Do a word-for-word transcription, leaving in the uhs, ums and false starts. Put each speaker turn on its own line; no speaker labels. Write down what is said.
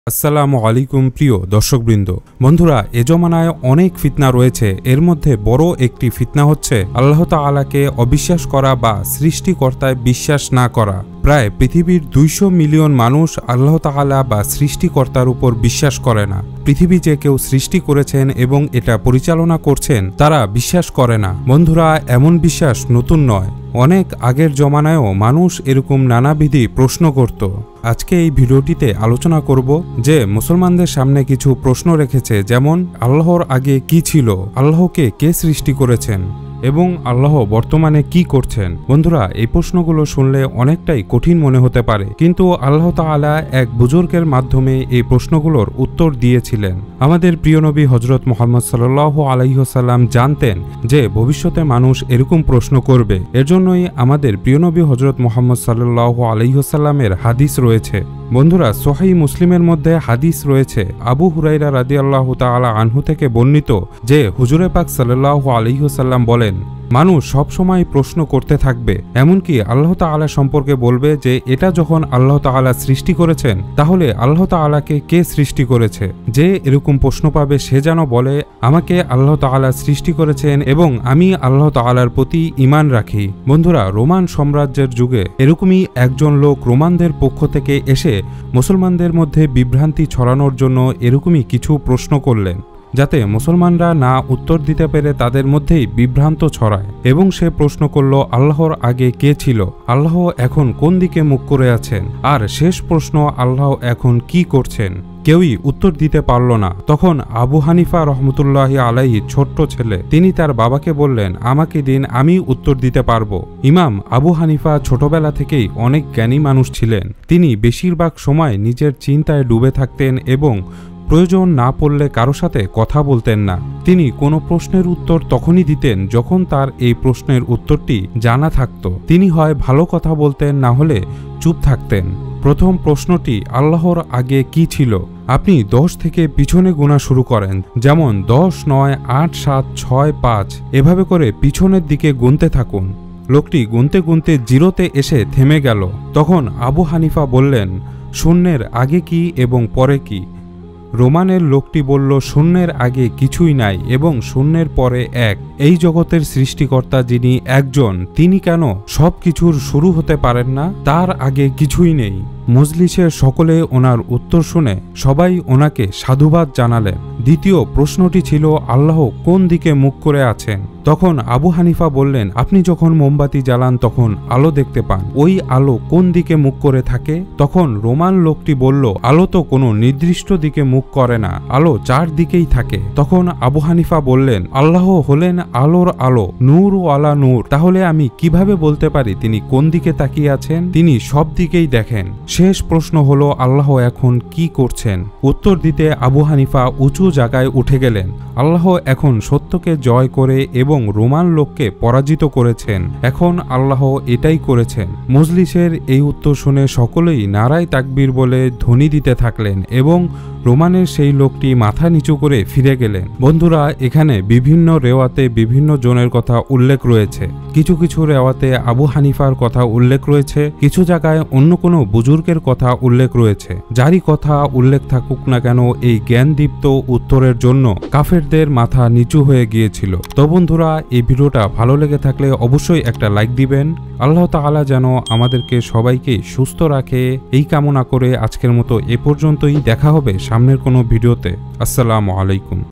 আসসালামু আলাইকুম প্রিয় দর্শকবৃন্দ। বন্ধুরা, এ জমানায় অনেক ফিতনা রয়েছে। এর মধ্যে বড় একটি ফিতনা হচ্ছে আল্লাহ তাআলাকে অবিশ্বাস করা বা সৃষ্টিকর্তায় বিশ্বাস না করা। প্রায় পৃথিবীর দুইশো মিলিয়ন মানুষ আল্লাহ তাআলা বা সৃষ্টিকর্তার উপর বিশ্বাস করে না। পৃথিবী যে কেউ সৃষ্টি করেছেন এবং এটা পরিচালনা করছেন তারা বিশ্বাস করে না। বন্ধুরা, এমন বিশ্বাস নতুন নয়, অনেক আগের জমানায়ও মানুষ এরকম নানাবিধি প্রশ্ন করত। আজকে এই ভিডিওটিতে আলোচনা করব যে মুসলমানদের সামনে কিছু প্রশ্ন রেখেছে, যেমন আল্লাহর আগে কি ছিল, আল্লাহকে কে সৃষ্টি করেছেন এবং আল্লাহ বর্তমানে কি করছেন। বন্ধুরা, এই প্রশ্নগুলো শুনলে অনেকটাই কঠিন মনে হতে পারে, কিন্তু আল্লাহ তাআলা এক বুজুর্গের মাধ্যমে এই প্রশ্নগুলোর উত্তর দিয়েছিলেন। আমাদের প্রিয় নবী হযরত মুহাম্মদ সাল্লাল্লাহু আলাইহি ওয়াসাল্লাম জানতেন যে ভবিষ্যতে মানুষ এরকম প্রশ্ন করবে। এর জন্যই আমাদের প্রিয় নবী হযরত মুহাম্মদ সাল্লাল্লাহু আলাইহি ওয়াসাল্লামের হাদিস রয়েছে। বন্ধুরা, সহিহ মুসলিমের মধ্যে হাদিস রয়েছে আবু হুরায়রা রাদিয়াল্লাহু তাআলা আনহু থেকে বর্ণিত যে হুজুরে পাক সাল্লাল্লাহু আলাইহি ওয়াসাল্লাম বলেন, মানুষ সব সময় প্রশ্ন করতে থাকবে, এমনকি আল্লাহ তাআলা সম্পর্কে বলবে যে এটা যখন আল্লাহ তাআলা সৃষ্টি করেছেন তাহলে আল্লাহ তাআলাকে কে সৃষ্টি করেছে। যে এরকম প্রশ্ন পাবে সে যেন বলে, আমাকে আল্লাহ তাআলা সৃষ্টি করেছেন এবং আমি আল্লাহ তাআলার প্রতি ঈমান রাখি। বন্ধুরা, রোমান সাম্রাজ্যের যুগে এরকমই একজন লোক রোমানদের পক্ষ থেকে এসে মুসলমানদের মধ্যে বিভ্রান্তি ছড়ানোর জন্য এরকমই কিছু প্রশ্ন করলেন, যাতে মুসলমানরা না উত্তর দিতে পেরে তাদের মধ্যেই বিভ্রান্ত ছড়ায়। এবং সে প্রশ্ন করল, আল্লাহর আগে কে ছিল, আল্লাহ এখন কোন দিকে মুখ করে আছেন, আর শেষ প্রশ্ন, আল্লাহ এখন কি করছেন। কেউই উত্তর দিতে পারল না। তখন আবু হানিফা রহমতুল্লাহি আলাইহি ছোট্ট ছেলে, তিনি তার বাবাকে বললেন, আমাকে দিন, আমি উত্তর দিতে পারবো। ইমাম আবু হানিফা ছোটবেলা থেকেই অনেক জ্ঞানী মানুষ ছিলেন। তিনি বেশিরভাগ সময় নিজের চিন্তায় ডুবে থাকতেন এবং প্রয়োজন না পড়লে কারো সাথে কথা বলতেন না। তিনি কোনো প্রশ্নের উত্তর তখনই দিতেন যখন তার এই প্রশ্নের উত্তরটি জানা থাকত। তিনি হয় ভালো কথা বলতেন, না হলে চুপ থাকতেন। প্রথম প্রশ্নটি, আল্লাহর আগে কি ছিল। আপনি দশ থেকে পিছনে গোনা শুরু করেন, যেমন দশ, নয়, আট, সাত, ছয়, পাঁচ, এভাবে করে পিছনের দিকে গুনতে থাকুন। লোকটি গুনতে গুনতে জিরোতে এসে থেমে গেল। তখন আবু হানিফা বললেন, শূন্যের আগে কি এবং পরে কি। রোমানের লোকটি বলল, শূন্যের আগে কিছুই নাই এবং শূন্যের পরে এক। এই জগতের সৃষ্টিকর্তা যিনি একজন, তিনি কেন সব কিছুর শুরু হতে পারেন না, তার আগে কিছুই নেই। মজলিসের সকলে ওনার উত্তর শুনে সবাই ওনাকে সাধুবাদ জানালেন। দ্বিতীয় প্রশ্নটি ছিল, আল্লাহ কোন দিকে মুখ করে আছেন। তখন আবু হানিফা বললেন, আপনি যখন মোমবাতি জ্বালান তখন আলো দেখতে পান, ওই আলো কোন দিকে মুখ করে থাকে। তখন রোমান লোকটি বলল, আলো তো কোনো নির্দিষ্ট দিকে মুখ করে না, আলো চার দিকেই থাকে। তখন আবু হানিফা বললেন, আল্লাহ হলেন আলোর আলো, নূর ও আলা নূর, তাহলে আমি কিভাবে বলতে পারি তিনি কোন দিকে তাকিয়ে আছেন, তিনি সব দিকেই দেখেন। শেষ প্রশ্ন হলো, আল্লাহ এখন কি করছেন। উত্তর দিতে আবু হানিফা উঁচু জায়গায় উঠে গেলেন। আল্লাহ এখন সত্যকে জয় করে এবং রোমান লোককে পরাজিত করেছেন। এখন আল্লাহ এটাই করেছেন। মজলিসের এই উত্তর শুনে সকলেই নারায়ে তাকবীর বলে ধ্বনি দিতে থাকলেন এবং রোমানের সেই লোকটি মাথা নিচু করে ফিরে গেলেন। বন্ধুরা, এখানে বিভিন্ন রেওয়াতে বিভিন্ন জনের কথা উল্লেখ রয়েছে। কিছু কিছু রেওয়াতে আবু হানিফার কথা উল্লেখ রয়েছে, কিছু জায়গায় অন্য কোনো বুজুর্গের কথা উল্লেখ রয়েছে। যারই কথা উল্লেখ থাকুক না কেন, এই জ্ঞানদীপ্ত উত্তরের জন্য কাফেরদের মাথা নিচু হয়ে গিয়েছিল। তো বন্ধুরা, এই ভিডিওটা ভালো লেগে থাকলে অবশ্যই একটা লাইক দিবেন। আল্লাহ তাআলা যেন আমাদেরকে সবাইকে সুস্থ রাখে, এই কামনা করে আজকের মতো এ পর্যন্তই। দেখা হবে সামনের কোনো ভিডিওতে। আসসালামু আলাইকুম।